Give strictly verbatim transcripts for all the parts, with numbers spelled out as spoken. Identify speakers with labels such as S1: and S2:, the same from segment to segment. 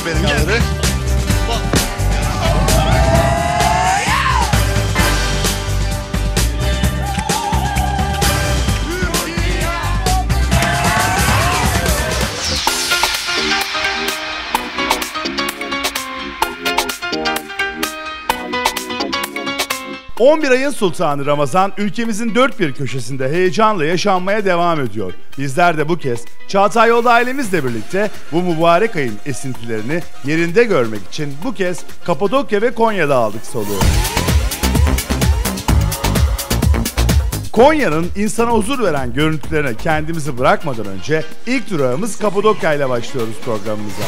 S1: benim yanları. on bir ayın sultanı Ramazan ülkemizin dört bir köşesinde heyecanla yaşanmaya devam ediyor. Bizler de bu kez Çağatay Yolda ailemizle birlikte bu mübarek ayın esintilerini yerinde görmek için bu kez Kapadokya ve Konya'da aldık soluğu. Konya'nın insana huzur veren görüntülerine kendimizi bırakmadan önce ilk durağımız Kapadokya ile başlıyoruz programımıza.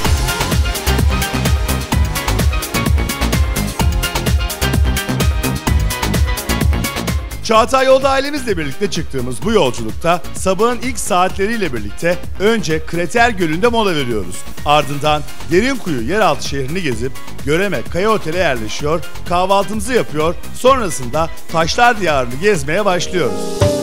S1: Çağatay Yolda ailemizle birlikte çıktığımız bu yolculukta sabahın ilk saatleriyle birlikte önce Kreter Gölü'nde mola veriyoruz. Ardından Derinkuyu yeraltı şehrini gezip Göreme Kaya Otel'e yerleşiyor, kahvaltımızı yapıyor, sonrasında Taşlar Diyarı'nı gezmeye başlıyoruz.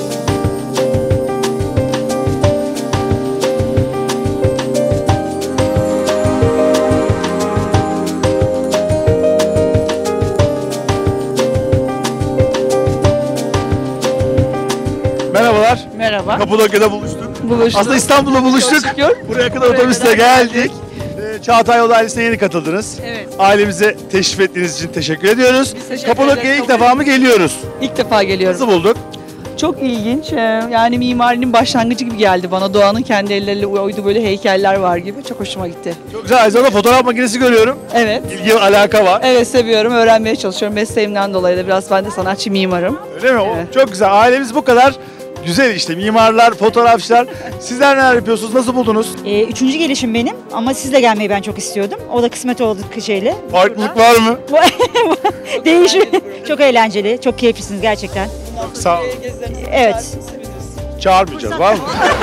S1: Merhabalar.
S2: Merhaba.
S1: Kapadokya'da buluştuk.
S2: Buluştuk.
S1: Aslında İstanbul'da buluştuk. Buraya kadar
S2: Buraya
S1: otobüsle
S2: kadar
S1: geldik.
S2: geldik.
S1: Ee, Çağatay Yolda ailesine yeni katıldınız.
S2: Evet.
S1: Ailemize teşrif ettiğiniz için teşekkür ediyoruz.
S2: Biz teşekkür
S1: Kapadokya'ya
S2: ederiz.
S1: ilk defa mı geliyoruz?
S2: İlk defa geliyorum.
S1: Nasıl bulduk?
S2: Çok ilginç. Ee, Yani mimarinin başlangıcı gibi geldi bana. Doğanın kendi elleriyle oyduğu böyle heykeller var gibi. Çok hoşuma gitti.
S1: Çok güzel. Aynı zamanda fotoğraf makinesi görüyorum.
S2: Evet.
S1: İlgi, alaka var.
S2: Evet, seviyorum. Öğrenmeye çalışıyorum. Mesleğimden dolayı da biraz ben de sanatçı mimarım.
S1: Öyle mi? O
S2: Evet.
S1: Çok güzel. Ailemiz bu kadar güzel işte. Mimarlar, fotoğrafçılar. Sizler neler yapıyorsunuz? Nasıl buldunuz?
S3: Ee, üçüncü gelişim benim ama sizle gelmeyi ben çok istiyordum. O da kısmet oldu şeyle.
S1: Farklılık var mı?
S3: Değişim. Çok eğlenceli, çok keyiflisiniz gerçekten.
S1: Çok sağ olun.
S3: Evet.
S1: Çağırmayacağız, var mı?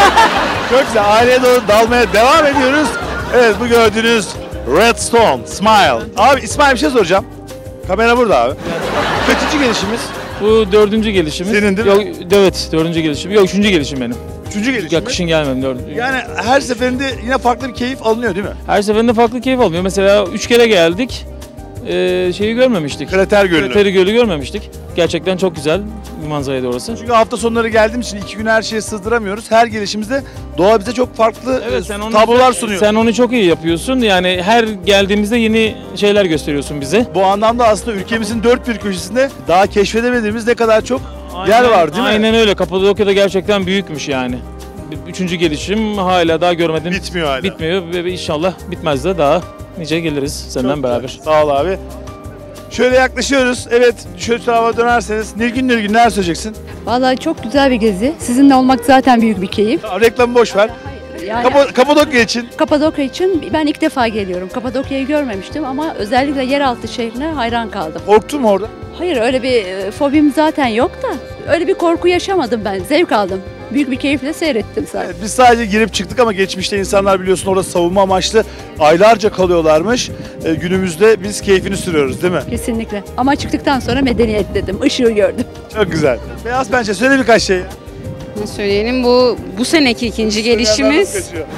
S1: Çok güzel. Aileye doğru dalmaya devam ediyoruz. Evet, bu gördüğünüz Redstone, Smile. Abi İsmail bir şey soracağım. Kamera burada abi. Kaçıncı gelişimiz?
S4: Bu dördüncü gelişimiz.
S1: Senin değil mi?
S4: Yok, evet, dördüncü gelişim. Yok, üçüncü gelişim benim.
S1: Üçüncü gelişimiz.
S4: Ya kışın gelmedim, dördüncü.
S1: Yani her seferinde yine farklı bir keyif alınıyor değil mi?
S4: Her seferinde farklı keyif almıyor. Mesela üç kere geldik, ee, şeyi görmemiştik.
S1: Krater Gölü.
S4: Krateri Gölü görmemiştik. Gerçekten çok güzel bir manzaraydı orası.
S1: Çünkü hafta sonları geldiğim için iki gün her şeyi sızdıramıyoruz. Her gelişimizde doğa bize çok farklı
S4: Evet, sen onu,
S1: tablolar sunuyor.
S4: Sen onu çok iyi yapıyorsun. Yani her geldiğimizde yeni şeyler gösteriyorsun bize.
S1: Bu anlamda aslında ülkemizin dört bir köşesinde daha keşfedemediğimiz ne kadar çok yer var değil mi?
S4: Aynen öyle. Kapadokya'da gerçekten büyükmüş yani. Üçüncü gelişim hala daha görmedim.
S1: Bitmiyor hala.
S4: Bitmiyor ve inşallah bitmez de daha nice geliriz senden
S1: Çok
S4: beraber.
S1: güzel. Sağ ol abi. Şöyle yaklaşıyoruz. Evet, şöyle tarafa dönerseniz. Nilgün Nilgün neler söyleyeceksin?
S5: Vallahi çok güzel bir gezi. Sizinle olmak zaten büyük bir keyif.
S1: Tamam, reklamı boş ver.
S5: Yani
S1: Kapa- Kapadokya için.
S5: Kapadokya için ben ilk defa geliyorum. Kapadokya'yı görmemiştim ama özellikle yeraltı şehrine hayran kaldım.
S1: Korktun mu orada?
S5: Hayır, öyle bir e, fobim zaten yok da öyle bir korku yaşamadım ben. Zevk aldım. Büyük bir keyifle seyrettim zaten.
S1: Evet, biz sadece girip çıktık ama geçmişte insanlar biliyorsun orada savunma amaçlı aylarca kalıyorlarmış. Ee, günümüzde biz keyfini sürüyoruz değil mi?
S5: Kesinlikle. Ama çıktıktan sonra medeniyet dedim. Işığı gördüm.
S1: Çok güzel. Beyaz Pençe söyle birkaç şey.
S6: Ne söyleyelim, bu bu seneki ikinci gelişimiz.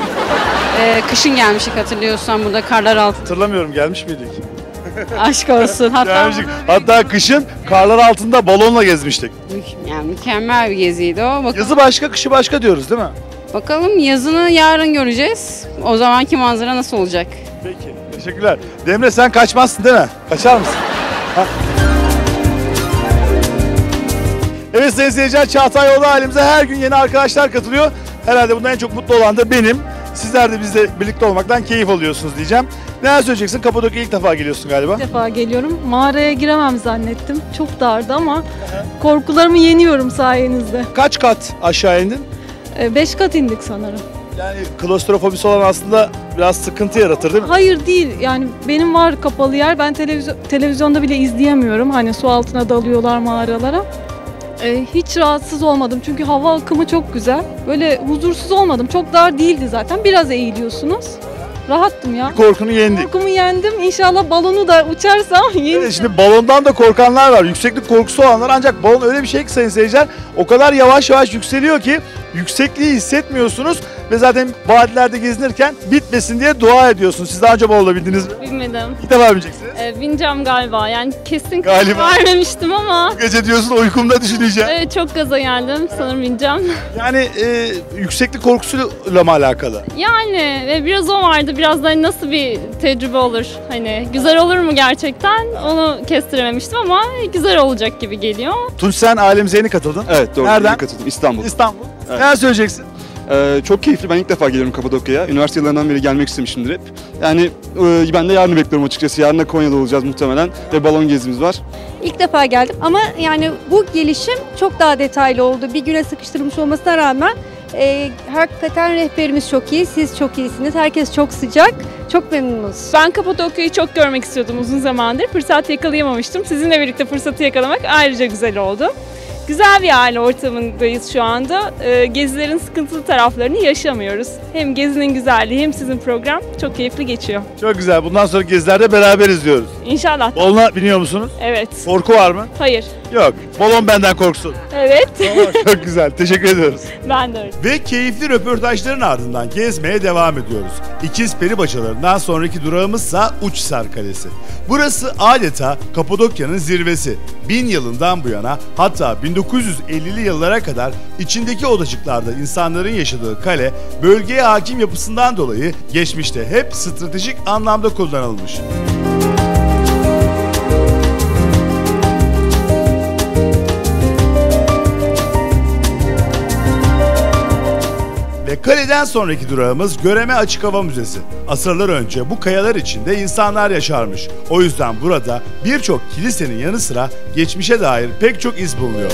S6: Ee, kışın gelmiştik, hatırlıyorsan burada karlar altında.
S1: Hatırlamıyorum, gelmiş miydik?
S6: Aşk olsun. Hatta
S1: Gelmiştik. Hatta kışın karlar altında balonla gezmiştik.
S6: mü- yani mükemmel bir geziydi o. Bak-
S1: Yazı başka, kışı başka diyoruz değil mi?
S6: bakalım yazını yarın göreceğiz. O zamanki manzara nasıl olacak?
S1: Peki, teşekkürler. Demre sen kaçmazsın değil mi? Kaçar mısın? Ha? Evet sayın seyirciler, Çağatay Yolda halimize her gün yeni arkadaşlar katılıyor. Herhalde bundan en çok mutlu olan da benim. Sizler de bizle birlikte olmaktan keyif alıyorsunuz diyeceğim. Neler söyleyeceksin? Kapadokya'ya ilk defa geliyorsun galiba.
S7: İlk defa geliyorum. Mağaraya giremem zannettim. Çok dardı ama korkularımı yeniyorum sayenizde.
S1: Kaç kat aşağı indin?
S7: E, Beş kat indik sanırım.
S1: Yani klostrofobisi olan aslında biraz sıkıntı yaratır değil mi?
S7: Hayır değil. Yani benim var kapalı yer. Ben televizyon, televizyonda bile izleyemiyorum. Hani su altına dalıyorlar mağaralara. E, hiç rahatsız olmadım. Çünkü hava akımı çok güzel. Böyle huzursuz olmadım. Çok dar değildi zaten. Biraz eğiliyorsunuz. Rahattım ya.
S1: Korkunu yendik.
S7: Korkumu yendim. İnşallah balonu da uçarsam yeneceğim.
S1: Evet, şimdi balondan da korkanlar var. Yükseklik korkusu olanlar, ancak balon öyle bir şey ki sayın seyirciler, o kadar yavaş yavaş yükseliyor ki yüksekliği hissetmiyorsunuz ve zaten vadilerde gezinirken bitmesin diye dua ediyorsunuz. Siz daha önce Bolu'da bildiniz mi?
S8: Bilmedim.
S1: İlk defa bineceksiniz.
S8: Ee, bineceğim galiba. Yani kesin
S1: Galiba.
S8: karar vermemiştim ama.
S1: Bu gece diyorsun uykumda düşüneceğim.
S8: Evet, çok gaza geldim. Sanırım bineceğim.
S1: Yani e, yükseklik korkusuyla mı alakalı?
S8: Yani e, biraz o vardı. Biraz da nasıl bir tecrübe olur? Hani güzel olur mu gerçekten? Onu kestirememiştim ama güzel olacak gibi geliyor.
S1: Tunç, sen ailemize yeni katıldın.
S9: Evet, doğru.
S1: Nereden?
S9: Yeni katıldım. İstanbul.
S1: İstanbul.
S9: Evet.
S1: Neler söyleyeceksin?
S9: Ee, çok keyifli. Ben ilk defa geliyorum Kapadokya'ya. Üniversite yıllarından beri gelmek istemişimdir hep. Yani e, ben de yarını bekliyorum açıkçası. Yarın da Konya'da olacağız muhtemelen ve balon gezimiz var.
S10: İlk defa geldim ama yani bu gelişim çok daha detaylı oldu. Bir güne sıkıştırılmış olmasına rağmen e, hakikaten rehberimiz çok iyi, siz çok iyisiniz. Herkes çok sıcak, çok memnunuz.
S7: Ben Kapadokya'yı çok görmek istiyordum uzun zamandır. Fırsat yakalayamamıştım. Sizinle birlikte fırsatı yakalamak ayrıca güzel oldu. Güzel bir aile ortamındayız şu anda. Ee, gezilerin sıkıntılı taraflarını yaşamıyoruz. Hem gezinin güzelliği hem sizin program çok keyifli geçiyor.
S1: Çok güzel. Bundan sonra gezilerde beraberiz diyoruz.
S7: İnşallah.
S1: Balona biniyor musunuz?
S7: Evet.
S1: Korku var mı?
S7: Hayır.
S1: Yok. Balon benden korksun.
S7: Evet.
S1: Çok güzel. Teşekkür ediyoruz.
S7: Ben de öyle.
S1: Ve keyifli röportajların ardından gezmeye devam ediyoruz. İkiz peribacalarından sonraki durağımızsa Uçhisar Kalesi. Burası adeta Kapadokya'nın zirvesi. Bin yılından bu yana, hatta bin dokuz yüz ellili yıllara kadar içindeki odacıklarda insanların yaşadığı kale, bölgeye hakim yapısından dolayı geçmişte hep stratejik anlamda kullanılmış. Ve kaleden sonraki durağımız Göreme Açık Hava Müzesi. Asırlar önce bu kayalar içinde insanlar yaşarmış. O yüzden burada birçok kilisenin yanı sıra geçmişe dair pek çok iz bulunuyor.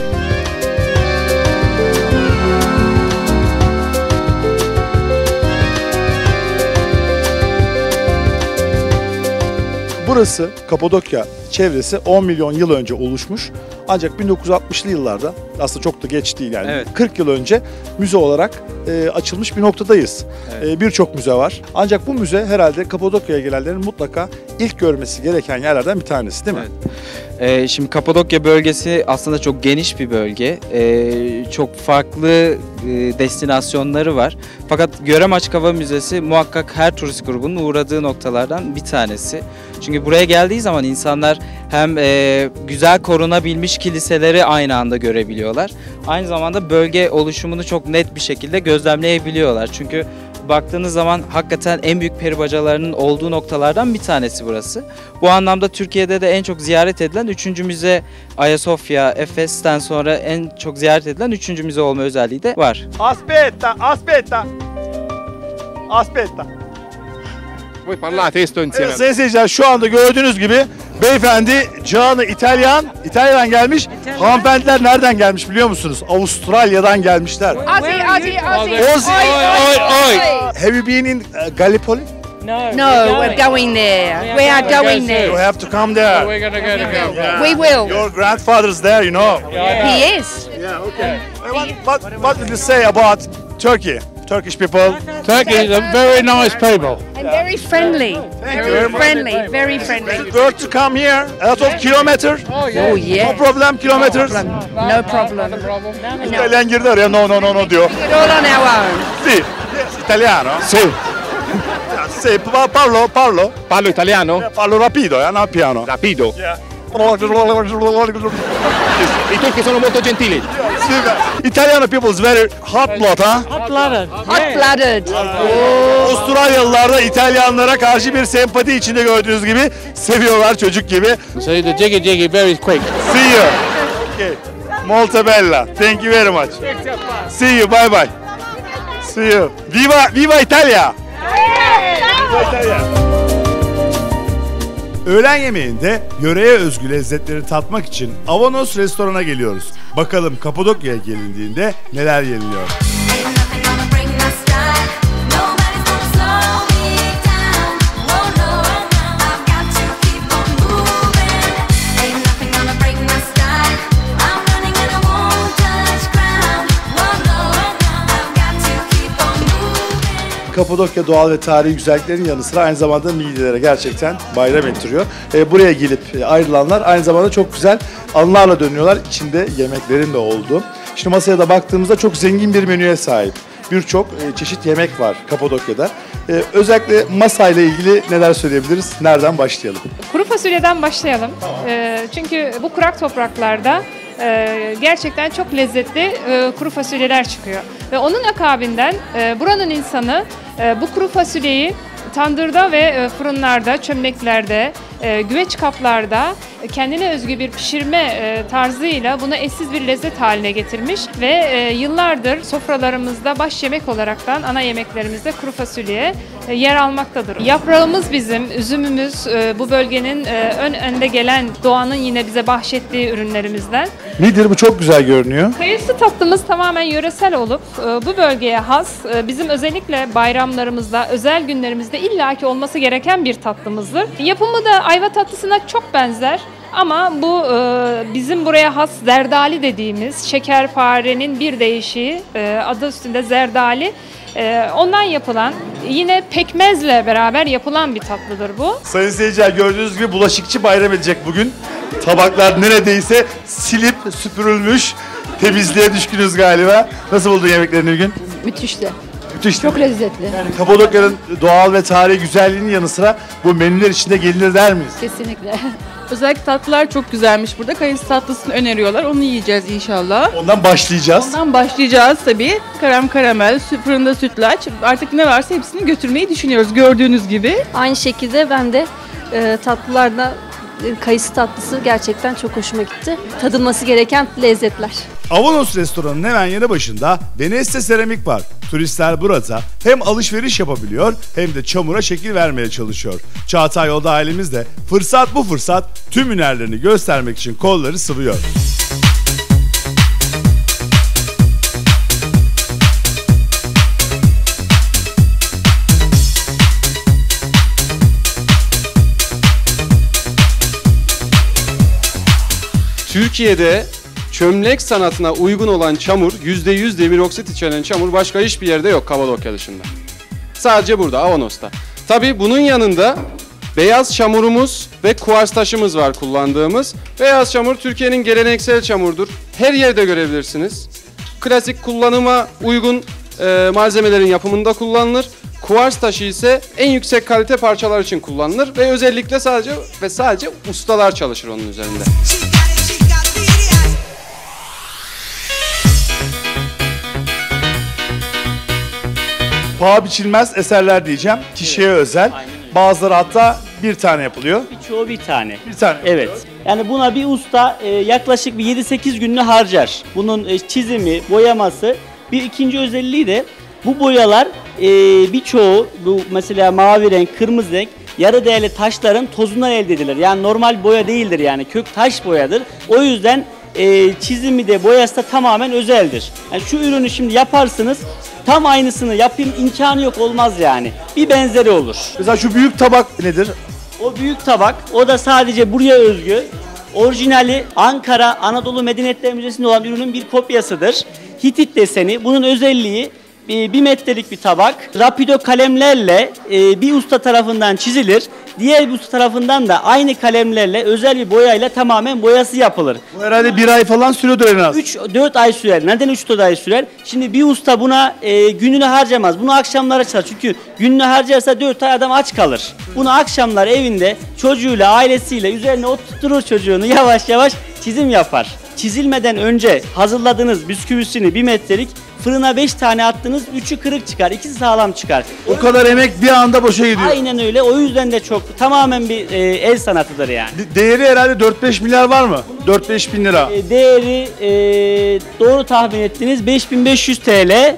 S1: Burası Kapadokya çevresi on milyon yıl önce oluşmuş. Ancak bin dokuz yüz altmışlı yıllarda, aslında çok da geç değil yani,
S4: Evet.
S1: kırk yıl önce müze olarak e, açılmış bir noktadayız.
S4: Evet.
S1: E, Birçok müze var. Ancak bu müze herhalde Kapadokya'ya gelenlerin mutlaka ilk görmesi gereken yerlerden bir tanesi, değil mi?
S11: Evet. Ee, şimdi Kapadokya bölgesi aslında çok geniş bir bölge. Ee, çok farklı e, destinasyonları var. Fakat Göreme Açık Hava Müzesi muhakkak her turist grubunun uğradığı noktalardan bir tanesi. Çünkü buraya geldiği zaman insanlar hem e, güzel korunabilmiş kiliseleri aynı anda görebiliyorlar. Aynı zamanda bölge oluşumunu çok net bir şekilde gözlemleyebiliyorlar. Çünkü baktığınız zaman hakikaten en büyük peribacalarının olduğu noktalardan bir tanesi burası. Bu anlamda Türkiye'de de en çok ziyaret edilen üçüncü müze Ayasofya, Efes'ten sonra en çok ziyaret edilen üçüncü müze olma özelliği de var.
S1: Aspetta, aspetta. Aspetta.
S12: Voi parlate questo insieme.
S1: Evet, sayın seyirciler, şu anda gördüğünüz gibi beyefendi canı İtalyan, İtalya'dan gelmiş. Hanımefendiler nereden gelmiş biliyor musunuz? Avustralya'dan gelmişler.
S13: Ozzy, Ozzy, Ozzy.
S1: Ozzy.
S13: Oi, oi, oi.
S1: Have you been in uh, Gallipoli?
S13: No, we're going there. We are going there.
S1: You have to come there.
S12: We're gonna go together.
S13: We will.
S1: Your grandfather's there, you know.
S13: He is.
S1: Yeah, okay. What, what, what did you say about Turkey? Turkish people?
S12: Turkey is a very nice people.
S13: And very friendly. Very friendly. Very friendly.
S1: Were to come here, a lot of kilometers.
S13: Oh,
S1: No
S13: yeah.
S1: problem, kilometers.
S13: No problem. No.
S1: İtalyan girdi araya, no no no no diyor.
S13: We do it all on our own.
S1: Sì, yes, italiano.
S12: Sì.
S1: Sì, pa- parlo, parlo.
S12: Parlo italiano?
S1: Parlo rapido, eh, non piano.
S12: Rapido.
S1: Yeah.
S12: I turchi sono molto gentili.
S1: Italiano people is very hot blood, ha?
S13: Hot-blooded. Hot-blooded.
S1: Avustralyalılar da İtalyanlara karşı bir sempati içinde gördüğünüz gibi seviyorlar çocuk gibi.
S12: So the jiggy jiggy very quick.
S1: See you. Okay. Molto bella. Thank you very much. See you. Bye bye. See you. Viva Viva Italia. Viva Italia. Öğlen yemeğinde yöreye özgü lezzetleri tatmak için Avanos restorana geliyoruz. Bakalım Kapadokya'ya gelindiğinde neler yeniliyor. Kapadokya doğal ve tarihi güzelliklerin yanı sıra aynı zamanda midelere gerçekten bayram ettiriyor. E, buraya gelip e, ayrılanlar aynı zamanda çok güzel anılarla dönüyorlar. İçinde yemeklerin de olduğu. Şimdi masaya da baktığımızda çok zengin bir menüye sahip. birçok e, çeşit yemek var Kapadokya'da. E, özellikle masa ile ilgili neler söyleyebiliriz? Nereden başlayalım?
S14: Kuru fasulyeden başlayalım. E, çünkü bu kurak topraklarda e, gerçekten çok lezzetli e, kuru fasulyeler çıkıyor. Ve onun akabinden e, buranın insanı e, bu kuru fasulyeyi tandırda ve e, fırınlarda, çömleklerde, e, güveç kaplarda e, kendine özgü bir pişirme e, tarzıyla bunu eşsiz bir lezzet haline getirmiş ve e, yıllardır sofralarımızda baş yemek olaraktan ana yemeklerimizde kuru fasulye e, yer almaktadır. Yaprağımız bizim, üzümümüz e, bu bölgenin e, ön önde gelen doğanın yine bize bahşettiği ürünlerimizden.
S1: Nedir bu? Çok güzel görünüyor.
S14: Kayısı tatlımız tamamen yöresel olup e, bu bölgeye has, e, bizim özellikle bayramlarımızda, özel günlerimizde illaki olması gereken bir tatlımızdır. Yapımı da ayva tatlısına çok benzer ama bu e, bizim buraya has zerdali dediğimiz şekerparenin bir değişiği, e, adı üstünde zerdali. E, ondan yapılan, yine pekmezle beraber yapılan bir tatlıdır bu.
S1: Sayın seyirciler, gördüğünüz gibi bulaşıkçı bayram edecek bugün. Tabaklar neredeyse silip süpürülmüş. Temizliğe düşkünüz galiba. Nasıl buldun yemeklerini Nilgün?
S5: Müthişti.
S1: Müthişti.
S5: Çok lezzetli.
S1: Yani Kapadokya'nın doğal ve tarihi güzelliğinin yanı sıra bu menüler içinde gelinir der miyiz?
S5: Kesinlikle.
S2: Özellikle tatlılar çok güzelmiş burada. Kayısı tatlısını öneriyorlar. Onu yiyeceğiz inşallah.
S1: Ondan başlayacağız.
S2: Ondan başlayacağız tabii. Karam karamel, fırında sütlaç. Artık ne varsa hepsini götürmeyi düşünüyoruz gördüğünüz gibi.
S15: Aynı şekilde ben de e, tatlılarda e, kayısı tatlısı gerçekten çok hoşuma gitti. Tadılması gereken lezzetler.
S1: Avanos restoranının hemen yanı başında Veneste Seramik var. Turistler burada hem alışveriş yapabiliyor hem de çamura şekil vermeye çalışıyor. Çağatay Yolda ailemiz de fırsat bu fırsat tüm hünerlerini göstermek için kolları sıvıyor.
S16: Türkiye'de çömlek sanatına uygun olan çamur, yüzde yüz demir oksit içeren çamur başka hiçbir yerde yok Kapadokya dışında. Sadece burada, Avanos'ta. Tabii bunun yanında beyaz çamurumuz ve kuvars taşımız var kullandığımız. Beyaz çamur Türkiye'nin geleneksel çamurdur. Her yerde görebilirsiniz. Klasik kullanıma uygun e, malzemelerin yapımında kullanılır. Kuvars taşı ise en yüksek kalite parçalar için kullanılır ve özellikle sadece ve sadece ustalar çalışır onun üzerinde.
S1: Paha biçilmez eserler diyeceğim. Kişiye özel. Bazıları hatta bir tane yapılıyor.
S17: Birçoğu bir tane.
S1: Bir tane
S17: Evet. Yani buna bir usta e, yaklaşık bir yedi sekiz gününü harcar. Bunun e, çizimi, boyaması. Bir ikinci özelliği de bu boyalar e, birçoğu bu mesela mavi renk, kırmızı renk yarı değerli taşların tozundan elde edilir. Yani normal boya değildir yani kök taş boyadır. O yüzden e, çizimi de boyası da tamamen özeldir. Yani şu ürünü şimdi yaparsınız. Tam aynısını yapayım imkanı yok olmaz yani. Bir benzeri olur.
S1: Mesela şu büyük tabak nedir?
S17: O büyük tabak o da sadece buraya özgü. Orijinali Ankara Anadolu Medeniyetler Müzesi'nde olan ürünün bir kopyasıdır. Hitit deseni. Bunun özelliği bir metrelik bir tabak. Rapido kalemlerle bir usta tarafından çizilir. Diğer bir usta tarafından da aynı kalemlerle özel bir boyayla tamamen boyası yapılır.
S1: Bu herhalde bir ay falan sürüyordur en az.
S17: üç dört ay sürer. Neden üç dört ay sürer? Şimdi bir usta buna e, gününü harcamaz. Bunu akşamlara çalışır. Çünkü gününü harcarsa dört ay adam aç kalır. Bunu akşamlar evinde çocuğuyla, ailesiyle üzerine oturtur çocuğunu yavaş yavaş çizim yapar. Çizilmeden önce hazırladığınız bisküvisini bir metrelik fırına beş tane attınız, üçü kırık çıkar, ikisi sağlam çıkar.
S1: O kadar emek bir anda boşa gidiyor.
S17: Aynen öyle. O yüzden de çok tamamen bir e, el sanatıdır yani.
S1: De- değeri herhalde dört beş milyar var mı? dört beş bin lira.
S17: E, değeri e, doğru tahmin ettiniz beş bin beş yüz TL.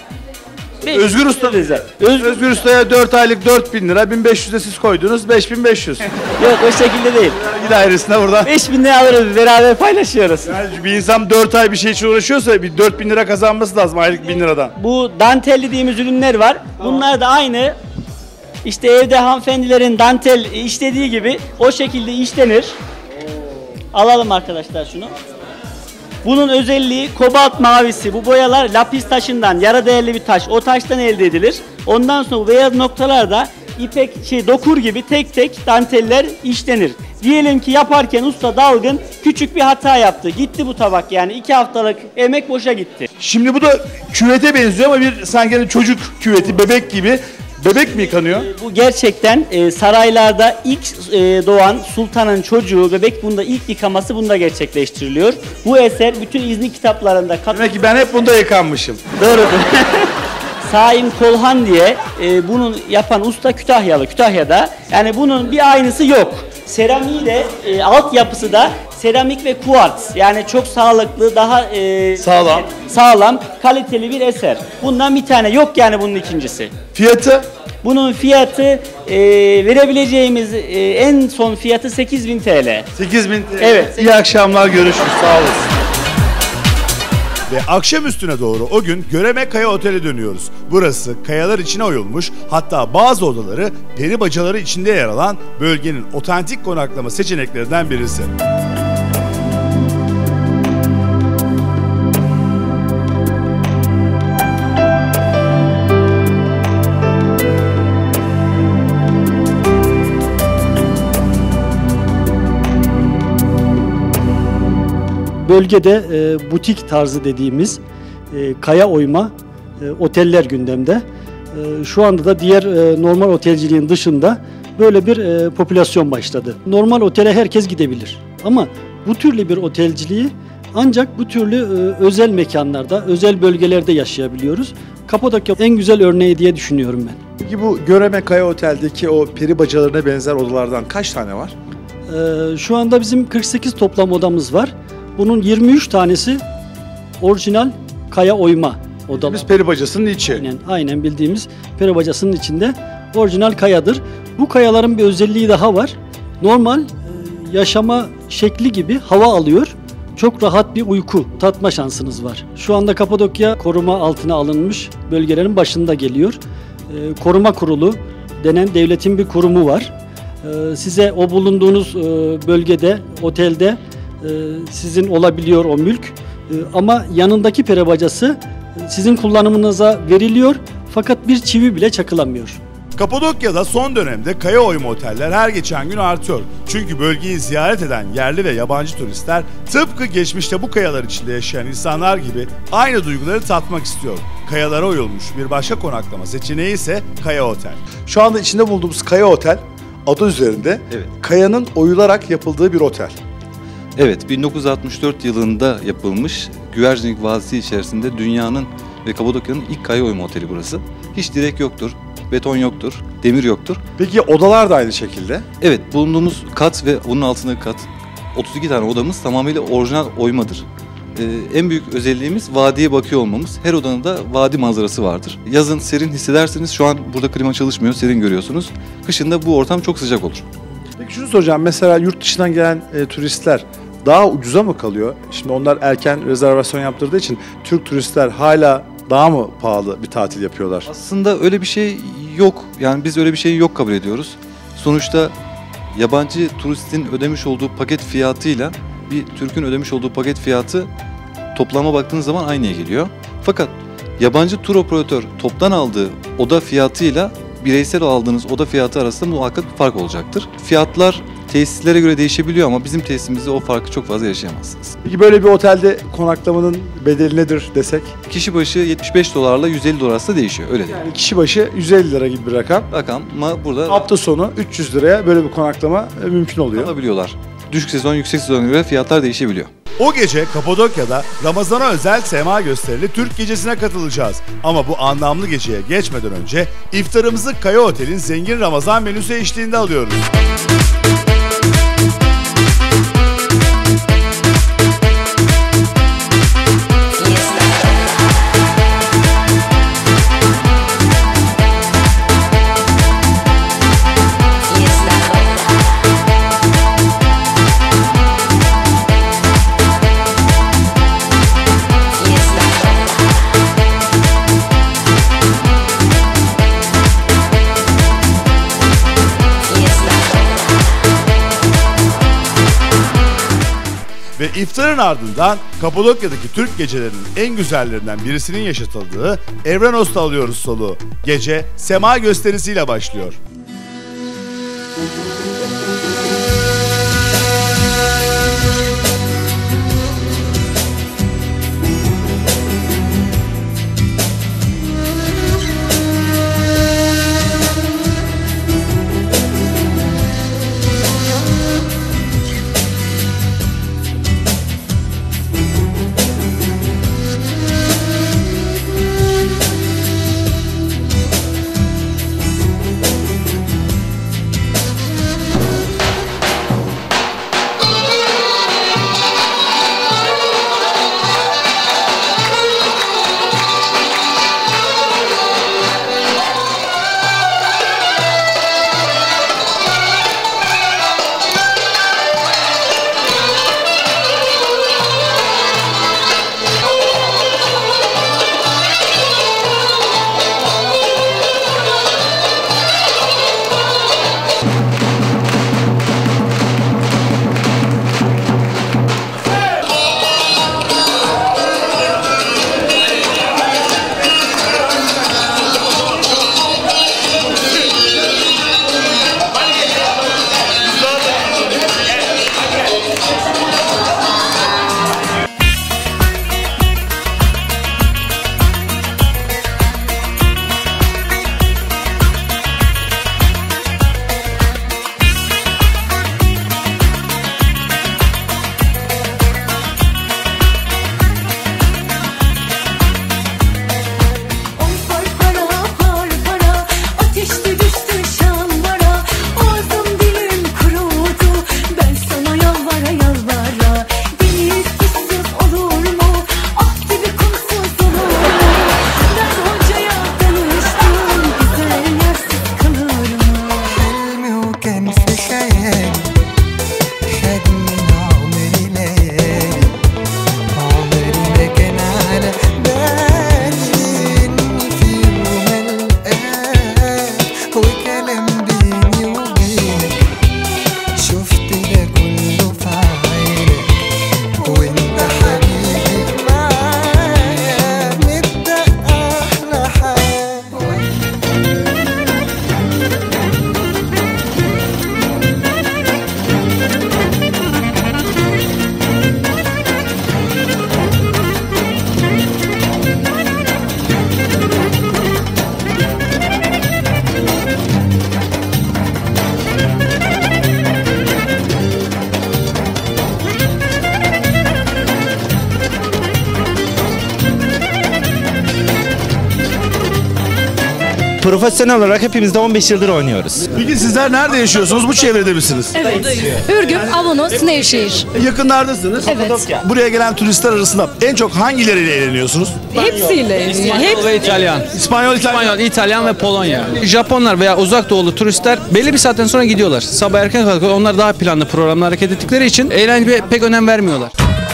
S1: Özgür Usta bize. Özgür, Özgür Usta'ya dört aylık dört bin lira, bin beş yüz'e siz koydunuz, beş bin beş yüz.
S17: Yok o şekilde değil.
S1: Bir dairesine burada.
S17: beş bin lira alırız, beraber paylaşıyoruz.
S1: Yani bir insan dört ay bir şey için uğraşıyorsa bir dört bin lira kazanması lazım aylık bin liradan.
S17: Bu dantel dediğimiz ürünler var. Bunlar da aynı. İşte evde hanımefendilerin dantel işlediği gibi o şekilde işlenir. Alalım arkadaşlar şunu. Bunun özelliği kobalt mavisi. Bu boyalar lapis taşından, yarı değerli bir taş. O taştan elde edilir. Ondan sonra bu beyaz noktalarda ipek şey dokur gibi tek tek danteller işlenir. Diyelim ki yaparken usta dalgın küçük bir hata yaptı. Gitti bu tabak yani iki haftalık emek boşa gitti.
S1: Şimdi bu da küvete benziyor ama bir sanki çocuk küveti, bebek gibi. Bebek mi yıkanıyor?
S17: Bu gerçekten e, saraylarda ilk e, doğan sultanın çocuğu, bebek bunda ilk yıkaması bunda gerçekleştiriliyor. Bu eser bütün izni kitaplarında...
S1: Demek ki ben hep bunda yıkanmışım.
S17: Doğrudur. Saim Kolhan diye e, bunu yapan usta Kütahyalı, Kütahya'da. Yani bunun bir aynısı yok. Seramiği de, e, altyapısı da seramik ve kuartz. Yani çok sağlıklı, daha e,
S1: sağlam,
S17: sağlam, kaliteli bir eser. Bundan bir tane yok yani bunun ikincisi.
S1: Fiyatı?
S17: Bunun fiyatı e, verebileceğimiz e, en son fiyatı sekiz bin T L.
S1: sekiz bin T L.
S17: Evet.
S1: İyi akşamlar, görüşürüz. Sağ olasın. Ve akşam üstüne doğru o gün Göreme Kaya Otel'e dönüyoruz. Burası kayalar içine oyulmuş, hatta bazı odaları peri bacaları içinde yer alan bölgenin otantik konaklama seçeneklerinden birisi.
S18: Bölgede e, butik tarzı dediğimiz e, kaya oyma e, oteller gündemde. E, şu anda da diğer e, normal otelciliğin dışında böyle bir e, popülasyon başladı. Normal otele herkes gidebilir ama bu türlü bir otelciliği ancak bu türlü e, özel mekanlarda, özel bölgelerde yaşayabiliyoruz. Kapadokya en güzel örneği diye düşünüyorum ben.
S1: Peki bu Göreme Kaya Otel'deki o peri bacalarına benzer odalardan kaç tane var?
S18: E, şu anda bizim kırk sekiz toplam odamız var. Bunun yirmi üç tanesi orijinal kaya oyma odalar.
S1: Biz peri bacasının içi.
S18: Aynen, aynen bildiğimiz peri bacasının içinde orijinal kayadır. Bu kayaların bir özelliği daha var. Normal e, yaşama şekli gibi hava alıyor. Çok rahat bir uyku tatma şansınız var. Şu anda Kapadokya koruma altına alınmış bölgelerin başında geliyor. E, koruma kurulu denen devletin bir kurumu var. E, size o bulunduğunuz e, bölgede, otelde sizin olabiliyor o mülk ama yanındaki peri bacası sizin kullanımınıza veriliyor fakat bir çivi bile çakılamıyor.
S1: Kapadokya'da son dönemde kaya oyma oteller her geçen gün artıyor. Çünkü bölgeyi ziyaret eden yerli ve yabancı turistler tıpkı geçmişte bu kayalar içinde yaşayan insanlar gibi aynı duyguları tatmak istiyor. Kayalara oyulmuş bir başka konaklama seçeneği ise Kaya Otel. Şu anda içinde bulunduğumuz Kaya Otel adı üzerinde
S19: evet.
S1: kayanın oyularak yapıldığı bir otel.
S19: Evet, bin dokuz yüz altmış dört yılında yapılmış Güvercinlik Vadisi içerisinde dünyanın ve Kapadokya'nın ilk kaya oyma oteli burası. Hiç direk yoktur, beton yoktur, demir yoktur.
S1: Peki odalar da aynı şekilde?
S19: Evet, bulunduğumuz kat ve bunun altındaki kat otuz iki tane odamız tamamıyla orijinal oymadır. Ee, en büyük özelliğimiz vadiye bakıyor olmamız. Her odanın da vadi manzarası vardır. Yazın serin hissedersiniz. Şu an burada klima çalışmıyor, serin görüyorsunuz. Kışın da bu ortam çok sıcak olur.
S1: Peki şunu soracağım, mesela yurt dışından gelen e, turistler daha ucuza mı kalıyor? Şimdi onlar erken rezervasyon yaptırdığı için Türk turistler hala daha mı pahalı bir tatil yapıyorlar?
S19: Aslında öyle bir şey yok. Yani biz öyle bir şeyi yok kabul ediyoruz. Sonuçta yabancı turistin ödemiş olduğu paket fiyatıyla bir Türk'ün ödemiş olduğu paket fiyatı toplama baktığınız zaman aynıya geliyor. Fakat yabancı tur operatör toptan aldığı oda fiyatıyla bireysel aldığınız oda fiyatı arasında muhakkak bir fark olacaktır. Fiyatlar tesislere göre değişebiliyor ama bizim tesisimizde o farkı çok fazla yaşayamazsınız.
S1: Peki böyle bir otelde konaklamanın bedeli nedir desek?
S19: Kişi başı yetmiş beş dolarla yüz elli dolar arasında değişiyor, öyle değil.
S1: Yani kişi başı yüz elli lira gibi bir rakam.
S19: Rakam ama burada
S1: hafta sonu üç yüz liraya böyle bir konaklama mümkün oluyor.
S19: Alabiliyorlar. Düşük sezon, yüksek sezona göre fiyatlar değişebiliyor.
S1: O gece Kapadokya'da Ramazan'a özel sema gösterili Türk Gecesi'ne katılacağız. Ama bu anlamlı geceye geçmeden önce iftarımızı Kaya Otel'in zengin Ramazan menüsü eşliğinde alıyoruz. Ve iftarın ardından Kapadokya'daki Türk gecelerinin en güzellerinden birisinin yaşatıldığı Evrenos'ta alıyoruz soluğu. Gece sema gösterisiyle başlıyor.
S20: Profesyonel olarak hepimiz de on beş yıldır oynuyoruz.
S1: Peki sizler nerede yaşıyorsunuz? Bu çevrede misiniz?
S21: Evet. Ürgüp, Avanos, Nevşehir.
S1: Yakınlardasınız.
S21: Evet.
S1: Buraya gelen turistler arasında en çok hangileriyle eğleniyorsunuz?
S21: Hepsiyle.
S22: İspanyol ve İtalyan.
S1: İspanyol, İtalyan.
S22: İspanyol, İtalyan ve Polonya. Japonlar veya uzak doğulu turistler belli bir saatten sonra gidiyorlar. Sabah erken kalkıyor. Onlar daha planlı programla hareket ettikleri için eğlenceye pek önem vermiyorlar.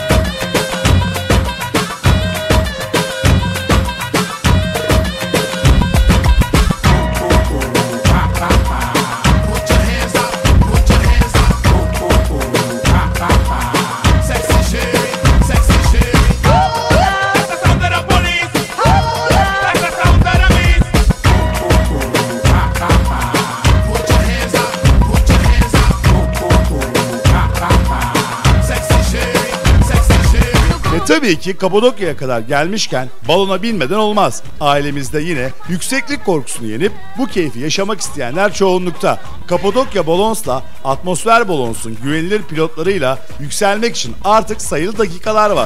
S1: Tabii ki Kapadokya'ya kadar gelmişken balona binmeden olmaz. Ailemizde yine yükseklik korkusunu yenip bu keyfi yaşamak isteyenler çoğunlukta. Kapadokya Balons'la Atmosfer Balons'un güvenilir pilotlarıyla yükselmek için artık sayılı dakikalar var.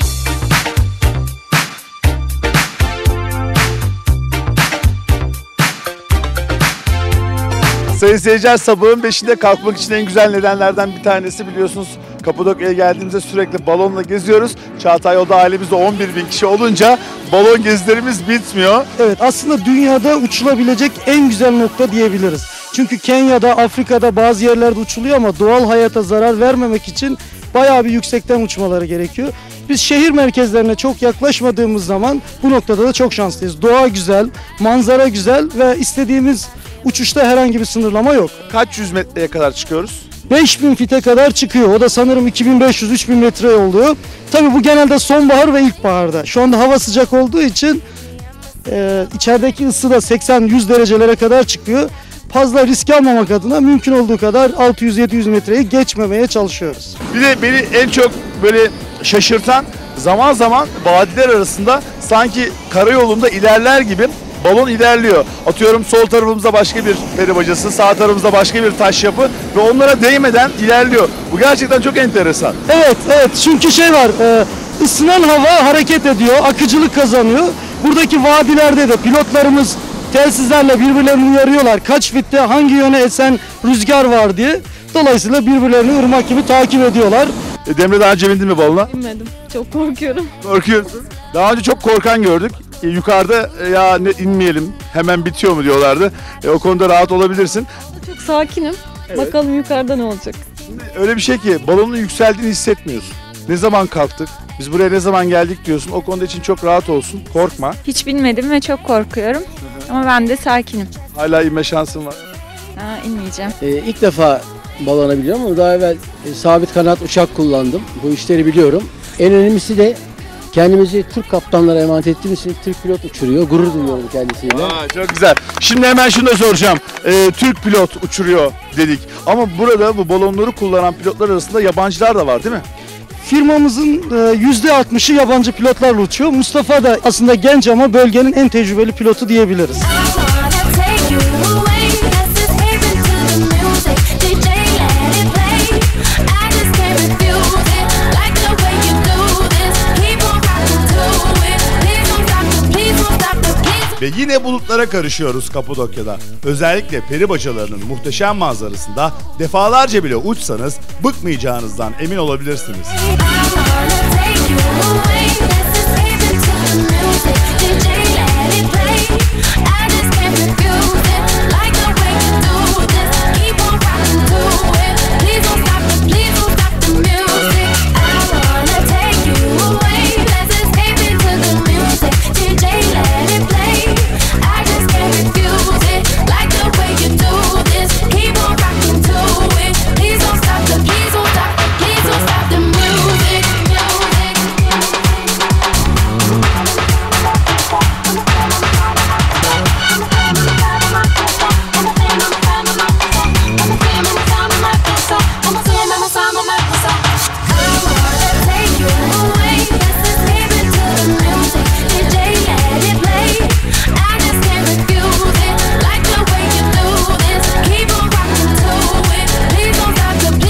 S1: Sayın seyirciler, sabahın beşinde kalkmak için en güzel nedenlerden bir tanesi biliyorsunuz. Kapadokya'ya geldiğimizde sürekli balonla geziyoruz. Çağatay Oda ailemizde on bir bin kişi olunca balon gezilerimiz bitmiyor.
S23: Evet, aslında dünyada uçulabilecek en güzel nokta diyebiliriz. Çünkü Kenya'da, Afrika'da bazı yerlerde uçuluyor ama doğal hayata zarar vermemek için bayağı bir yüksekten uçmaları gerekiyor. Biz şehir merkezlerine çok yaklaşmadığımız zaman bu noktada da çok şanslıyız. Doğa güzel, manzara güzel ve istediğimiz uçuşta herhangi bir sınırlama yok.
S1: Kaç yüz metreye kadar çıkıyoruz?
S23: beş bin fite kadar çıkıyor. O da sanırım iki bin beş yüz üç bin metre oluyor. Tabii bu genelde sonbahar ve ilkbaharda. Şu anda hava sıcak olduğu için e, içerideki ısı da seksen yüz derecelere kadar çıkıyor. Fazla risk almamak adına mümkün olduğu kadar altı yüz yedi yüz metreyi geçmemeye çalışıyoruz.
S1: Bir de beni en çok böyle şaşırtan, zaman zaman vadiler arasında sanki karayolunda ilerler gibi balon ilerliyor. Atıyorum sol tarafımızda başka bir peri bacası, sağ tarafımızda başka bir taş yapı ve onlara değmeden ilerliyor. Bu gerçekten çok enteresan.
S23: Evet, evet. Çünkü şey var, e, ısınan hava hareket ediyor, akıcılık kazanıyor. Buradaki vadilerde de pilotlarımız telsizlerle birbirlerini uyarıyorlar. Kaç fitte hangi yöne esen rüzgar var diye. Dolayısıyla birbirlerini ırmak gibi takip ediyorlar.
S1: E, Demre daha önce bindin mi balona?
S7: Binmedim. Çok korkuyorum.
S1: Korkuyorsun. Daha önce çok korkan gördük. E, yukarıda e, ya ne, inmeyelim hemen bitiyor mu diyorlardı. E, o konuda rahat olabilirsin.
S7: Çok sakinim.
S1: Evet.
S7: Bakalım yukarıda ne olacak.
S1: Şimdi öyle bir şey ki balonun yükseldiğini hissetmiyorsun. Ne zaman kalktık? Biz buraya ne zaman geldik diyorsun. O konuda için çok rahat olsun. Korkma.
S24: Hiç binmedim ve çok korkuyorum. Hı-hı. Ama ben de sakinim.
S1: Hala inme şansın var.
S24: Ha, inmeyeceğim.
S25: Ee, ilk defa balona biliyorum ama daha evvel e, sabit kanat uçak kullandım. Bu işleri biliyorum. En önemlisi de kendimizi Türk kaptanlara emanet ettiğimiz için Türk pilot uçuruyor. Gurur duyuyorum kendisiyle.
S1: Aa, çok güzel. Şimdi hemen şunu da soracağım. Ee, Türk pilot uçuruyor dedik. Ama burada bu balonları kullanan pilotlar arasında yabancılar da var değil mi?
S23: Firmamızın yüzde altmışı yabancı pilotlarla uçuyor. Mustafa da aslında genç ama bölgenin en tecrübeli pilotu diyebiliriz.
S1: Ve yine bulutlara karışıyoruz Kapadokya'da. Özellikle peri bacalarının muhteşem manzarasında defalarca bile uçsanız bıkmayacağınızdan emin olabilirsiniz.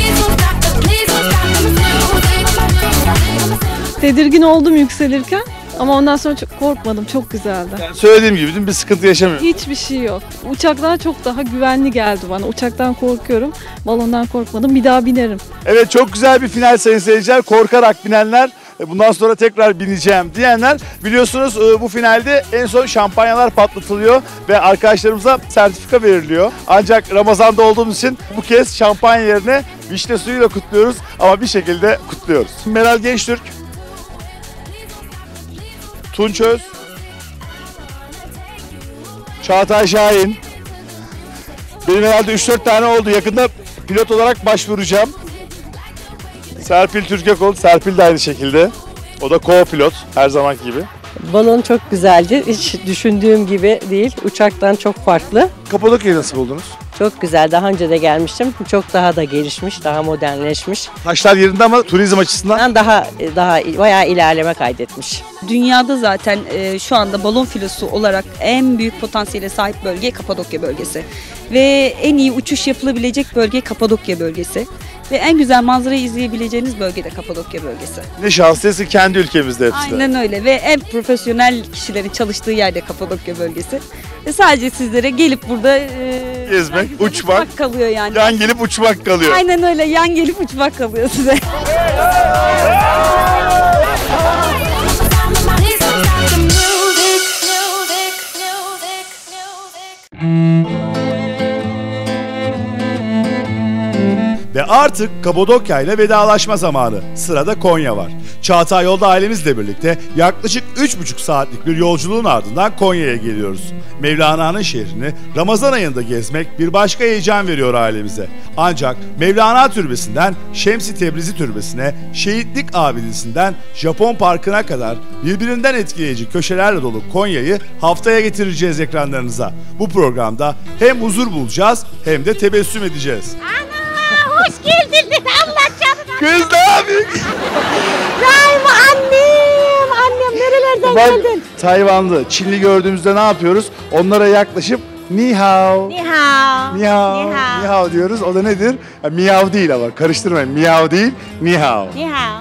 S7: Tedirgin oldum yükselirken. Ama ondan sonra çok korkmadım. Çok güzeldi.
S1: Yani söylediğim gibi değil mi? Bir sıkıntı yaşamıyorum.
S7: Hiçbir şey yok. Uçaktan çok daha güvenli geldi bana. Uçaktan korkuyorum. Balondan korkmadım. Bir daha binerim.
S1: Evet, çok güzel bir final sayın seyirciler. Korkarak binenler, bundan sonra tekrar bineceğim diyenler, biliyorsunuz bu finalde en son şampanyalar patlatılıyor ve arkadaşlarımıza sertifika veriliyor. Ancak Ramazan'da olduğumuz için bu kez şampanya yerine vişne suyuyla kutluyoruz ama bir şekilde kutluyoruz. Meral Gençtürk, Tunç Öz, Çağatay Şahin. Benim herhalde üç dört tane oldu. Yakında pilot olarak başvuracağım. Serpil Türkekol, Serpil de aynı şekilde. O da co-pilot her zamanki gibi.
S3: Balon çok güzeldi. Hiç düşündüğüm gibi değil. Uçaktan çok farklı.
S1: Kapadokya'yı nasıl buldunuz?
S3: Çok güzel. Daha önce de gelmiştim. Çok daha da gelişmiş, daha modernleşmiş.
S1: Taşlar yerinde ama turizm açısından
S3: daha daha bayağı ilerleme kaydetmiş.
S2: Dünyada zaten e, şu anda balon filosu olarak en büyük potansiyele sahip bölge Kapadokya bölgesi. Ve en iyi uçuş yapılabilecek bölge Kapadokya bölgesi. Ve en güzel manzarayı izleyebileceğiniz bölge de Kapadokya bölgesi.
S1: Ne şanslıyız ki kendi ülkemizde hepsi de.
S2: Aynen öyle ve en profesyonel kişilerin çalıştığı yerde Kapadokya bölgesi. Ve sadece sizlere gelip burada e,
S1: gezmek, uçmak,
S2: uçmak kalıyor yani.
S1: Yan gelip uçmak kalıyor.
S2: Aynen öyle, yan gelip uçmak kalıyor size.
S1: Ve artık Kapadokya ile vedalaşma zamanı. Sırada Konya var. Çağatay Yolda ailemizle birlikte yaklaşık üç buçuk saatlik bir yolculuğun ardından Konya'ya geliyoruz. Mevlana'nın şehrini Ramazan ayında gezmek bir başka heyecan veriyor ailemize. Ancak Mevlana Türbesi'nden Şems-i Tebrizi Türbesi'ne, Şehitlik Abidesi'nden Japon Parkı'na kadar birbirinden etkileyici köşelerle dolu Konya'yı haftaya getireceğiz ekranlarınıza. Bu programda hem huzur bulacağız hem de tebessüm edeceğiz.
S6: Hoş geldin. Allah canına.
S1: Kız ne yapıyorsun?
S6: Rahim annem. Annem nerelerden
S1: Bak,
S6: geldin?
S1: Tayvanlı, Çinli gördüğümüzde ne yapıyoruz? Onlara yaklaşıp ni hao.
S6: Ni hao.
S1: Ni hao. Ni hao diyoruz. O da nedir? Ya, miyav değil ama karıştırmayın. Miyav değil, ni hao.
S6: Ni hao.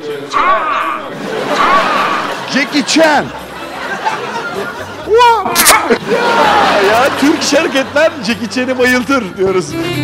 S1: Jackie Chan. ya, ya Türk iş hareketler Jackie Chan'i bayıltır diyoruz.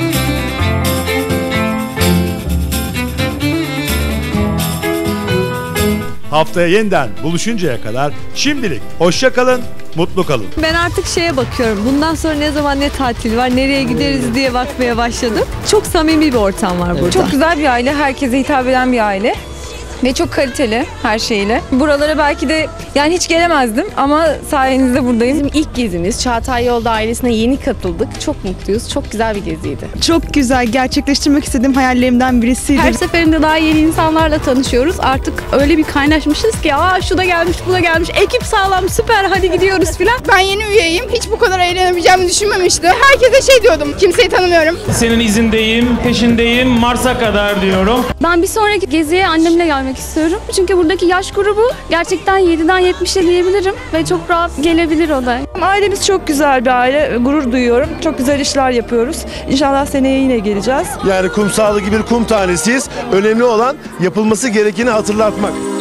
S1: Haftaya yeniden buluşuncaya kadar şimdilik hoşça kalın, mutlu kalın.
S8: Ben artık şeye bakıyorum. Bundan sonra ne zaman ne tatil var, nereye gideriz diye bakmaya başladım. Çok samimi bir ortam var burada.
S21: Çok güzel bir aile, herkese hitap eden bir aile. Ve çok kaliteli her şeyle. Buralara belki de yani hiç gelemezdim ama sayenizde buradayım.
S9: Bizim ilk gezimiz, Çağatay Yolda ailesine yeni katıldık. Çok mutluyuz. Çok güzel bir geziydi.
S10: Çok güzel. Gerçekleştirmek istediğim hayallerimden birisiydi.
S5: Her seferinde daha yeni insanlarla tanışıyoruz. Artık öyle bir kaynaşmışız ki aa şu da gelmiş, bu da gelmiş. Ekip sağlam, süper, hadi gidiyoruz filan.
S26: Ben yeni üyeyim. Hiç bu kadar eğlenebileceğimi düşünmemiştim. Herkese şey diyordum. Kimseyi tanımıyorum.
S4: Senin izindeyim, peşindeyim, Mars'a kadar diyorum.
S5: Ben bir sonraki geziye annemle gelmek istiyorum. Çünkü buradaki yaş grubu gerçekten yediden yetmişe diyebilirim ve çok rahat gelebilir o da.
S10: Ailemiz çok güzel bir aile. Gurur duyuyorum. Çok güzel işler yapıyoruz. İnşallah seneye yine geleceğiz.
S27: Yani kum sağlığı gibi bir kum tanesiyiz. Önemli olan yapılması gerekeni hatırlatmak.